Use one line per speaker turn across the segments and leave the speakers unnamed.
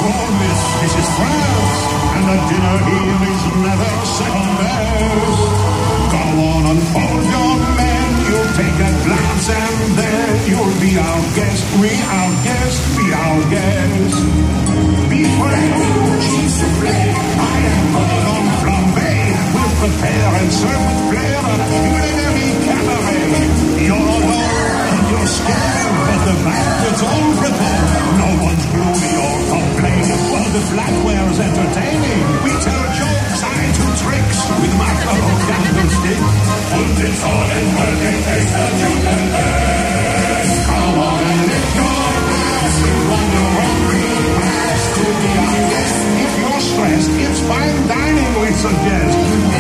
for this is France, and the dinner here is never second best. Go on and fold your men, you'll take a glance and then you'll be our guest, we our guest, be our guest. Beef fillet, cheese soufflé, I am cordon flambé. We'll prepare and serve with flair a culinary cabaret. You're alone, you're scared, but the banquet's all prepared. No one's gloomy or complaining, while the flatware's entertaining. We tell jokes, I do tricks with my fellow candlestick. Und it's all in perfect taste that you can learn. Come on and lift your glass when you're hungry, pass to be our guest. If you're stressed, it's fine dining we suggest.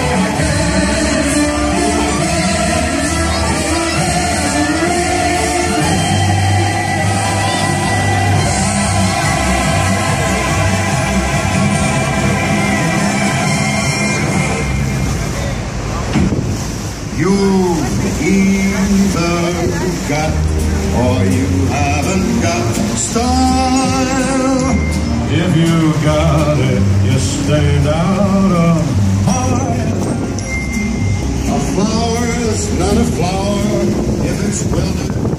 You either got or you haven't got style. If you got it, you stand out of line. A flower is not a flower if it's wilted.